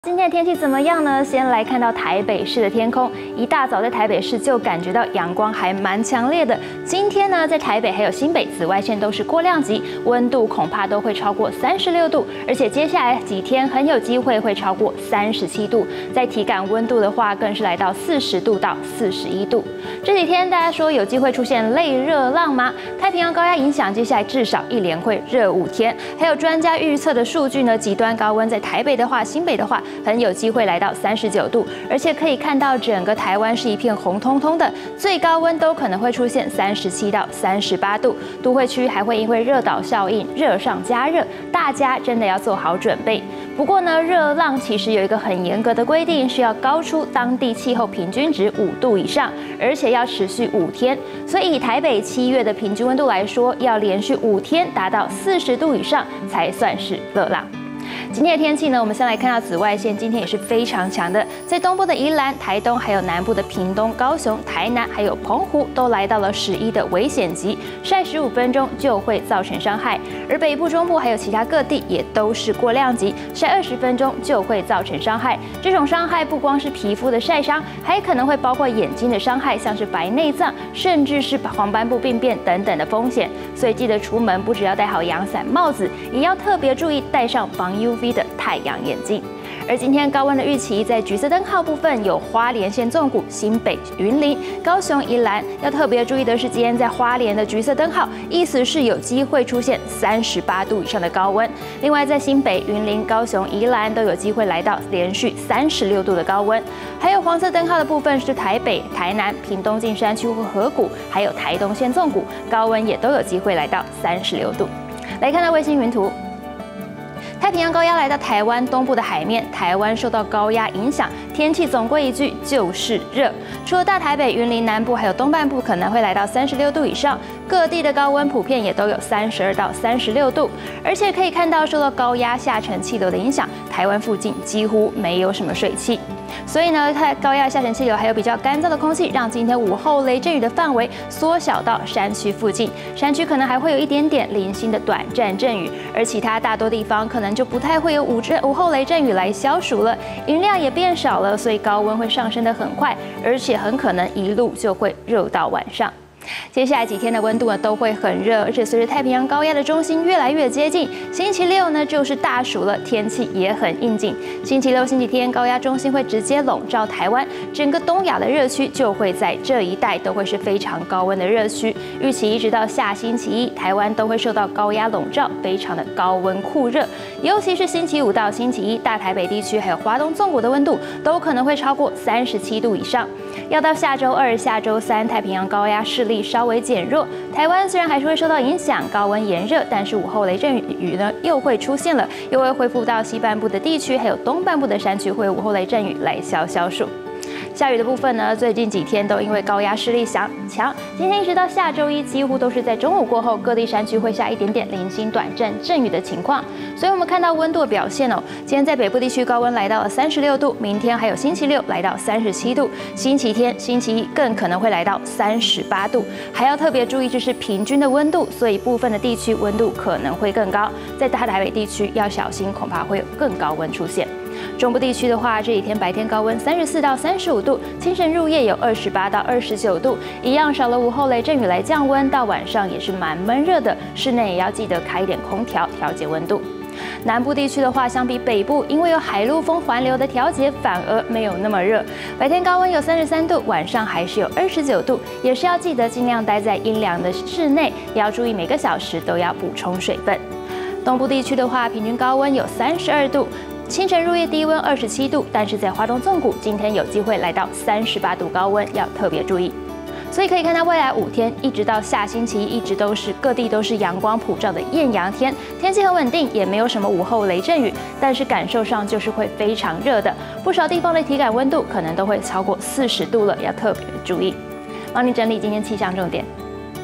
今天的天气怎么样呢？先来看到台北市的天空，一大早在台北市就感觉到阳光还蛮强烈的。今天呢，在台北还有新北紫外线都是过量级，温度恐怕都会超过36度，而且接下来几天很有机会会超过37度。在体感温度的话，更是来到40度到41度。这几天大家说有机会出现类热浪吗？太平洋高压影响，接下来至少一连会热5天。还有专家预测的数据呢，极端高温在台北的话、新北的话，很有机会来到39度，而且可以看到整个台湾是一片红彤彤的，最高温都可能会出现37到38度。都会区还会因为热岛效应热上加热，大家真的要做好准备。不过呢，热浪其实有一个很严格的规定，是要高出当地气候平均值5度以上，而且要持续5天。所以以台北7月的平均温度来说，要连续5天达到40度以上才算是热浪。今天的天气呢，我们先来看到紫外线，今天也是非常强的，在东部的宜兰、台东，还有南部的屏东、高雄、台南，还有澎湖，都来到了11的危险级，晒15分钟就会造成伤害。而北部、中部还有其他各地也都是过量级，晒20分钟就会造成伤害。这种伤害不光是皮肤的晒伤，还可能会包括眼睛的伤害，像是白内障，甚至是黄斑部病变等等的风险。所以记得出门不只要戴好阳伞、帽子，也要特别注意戴上防 UV 的太阳眼镜。而今天高温的预期，在橘色灯号部分有花莲县纵谷、新北、云林、高雄、宜兰。要特别注意的是，今天在花莲的橘色灯号，意思是有机会出现38度以上的高温。另外，在新北、云林、高雄、宜兰都有机会来到连续36度的高温。还有黄色灯号的部分是台北、台南、屏东近山区或河谷，还有台东县纵谷，高温也都有机会来到36度。来看到卫星云图。太平洋高压来到台湾东部的海面，台湾受到高压影响，天气总归一句就是热。除了大台北、云林南部还有东半部可能会来到36度以上，各地的高温普遍也都有32到36度。而且可以看到，受到高压下沉气流的影响，台湾附近几乎没有什么水汽。所以呢，高压下沉气流还有比较干燥的空气，让今天午后雷阵雨的范围缩小到山区附近，山区可能还会有一点点零星的短暂阵雨，而其他大多地方可能就不太会有午后雷阵雨来消暑了，云量也变少了，所以高温会上升得很快，而且很可能一路就会热到晚上。接下来几天的温度呢都会很热，而且随着太平洋高压的中心越来越接近，星期六呢就是大暑了，天气也很应景。星期六、星期天高压中心会直接笼罩台湾，整个东亚的热区就会在这一带都会是非常高温的热区。预期一直到下星期一，台湾都会受到高压笼罩，非常的高温酷热。尤其是星期五到星期一，大台北地区还有华东纵谷的温度都可能会超过37度以上。要到下周二、下周三，太平洋高压势力稍微减弱，台湾虽然还是会受到影响，高温炎热，但是午后雷阵雨呢又会出现了，又会恢复到西半部的地区，还有东半部的山区会有午后雷阵雨来消暑。下雨的部分呢，最近几天都因为高压势力强，今天一直到下周一，几乎都是在中午过后，各地山区会下一点点零星短暂阵雨的情况。所以我们看到温度的表现哦，今天在北部地区高温来到了36度，明天还有星期六来到37度，星期天、星期一更可能会来到38度。还要特别注意，这是平均的温度，所以部分的地区温度可能会更高，在大台北地区要小心，恐怕会有更高温出现。中部地区的话，这几天白天高温34到35度，清晨入夜有28到29度，一样少了午后雷阵雨来降温，到晚上也是蛮闷热的，室内也要记得开一点空调调节温度。南部地区的话，相比北部，因为有海陆风环流的调节，反而没有那么热。白天高温有33度，晚上还是有29度，也是要记得尽量待在阴凉的室内，也要注意每个小时都要补充水分。东部地区的话，平均高温有32度。清晨入夜低温27度，但是在华东纵谷今天有机会来到38度高温，要特别注意。所以可以看到未来5天，一直到下星期一，一直都是各地都是阳光普照的艳阳天，天气很稳定，也没有什么午后雷阵雨，但是感受上就是会非常热的，不少地方的体感温度可能都会超过40度了，要特别注意。帮你整理今天气象重点。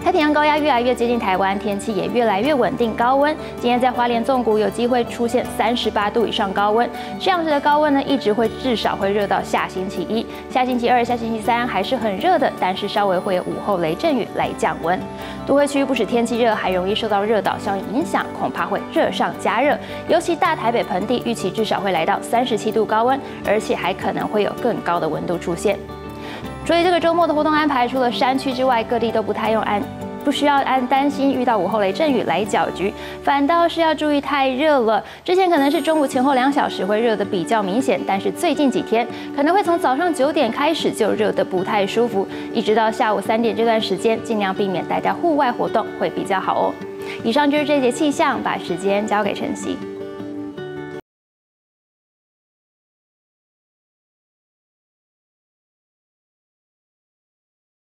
太平洋高压越来越接近台湾，天气也越来越稳定，高温。今天在花莲纵谷有机会出现38度以上高温，这样子的高温呢，一直会至少会热到下星期一、下星期二、下星期三还是很热的，但是稍微会有午后雷阵雨来降温。都会区不止天气热，还容易受到热岛效应影响，恐怕会热上加热。尤其大台北盆地预期至少会来到37度高温，而且还可能会有更高的温度出现。所以这个周末的活动安排，除了山区之外，各地都不需要担心遇到午后雷阵雨来搅局，反倒是要注意太热了。之前可能是中午前后2小时会热得比较明显，但是最近几天可能会从早上9点开始就热得不太舒服，一直到下午3点这段时间，尽量避免待在户外活动会比较好哦。以上就是这节气象，把时间交给晨曦。